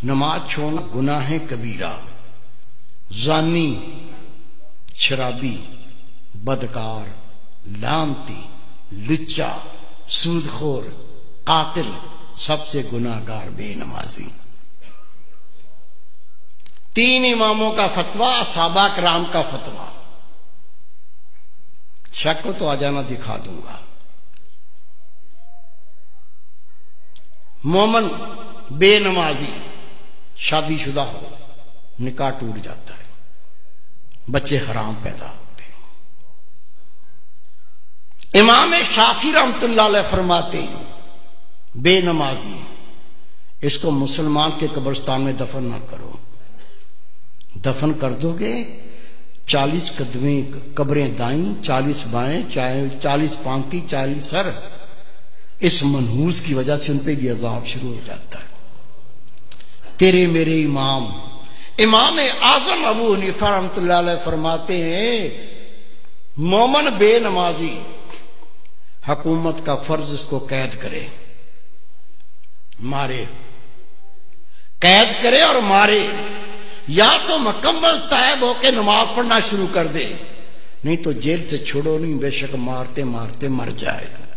नमाज छोड़ना गुनाह है कबीरा। जानी, शराबी, बदकार, लानती, लुच्चा, सूदखोर, कातिल, सबसे गुनाहगार बेनमाजी। 3 इमामों का फतवा, असहाबा किराम का फतवा। शक को तो आ जाना, दिखा दूंगा। मोमन बेनमाजी शादीशुदा हो, निकाह टूट जाता है, बच्चे हराम पैदा होते हैं। इमाम शाफी रहमतुल्लाह अलैह फरमाते हैं बेनमाजी इसको मुसलमान के कब्रिस्तान में दफन ना करो। दफन कर दोगे 40 कदमें कब्रें दाईं, 40 बाएं, 40 पांति, 40 सर। इस मनहूस की वजह से उन पे भी अजाब शुरू हो जाता है। तेरे मेरे इमाम इमाम आजम अबू हनीफा रहमतुल्लाह अलैह फरमाते हैं मोमन बेनमाजी हुकूमत का फर्ज इसको कैद करे, मारे, कैद करे और मारे, या तो मुकम्मल तैब होके नमाज पढ़ना शुरू कर दे, नहीं तो जेल से छोड़ो नहीं, बेशक मारते मारते मर जाएगा।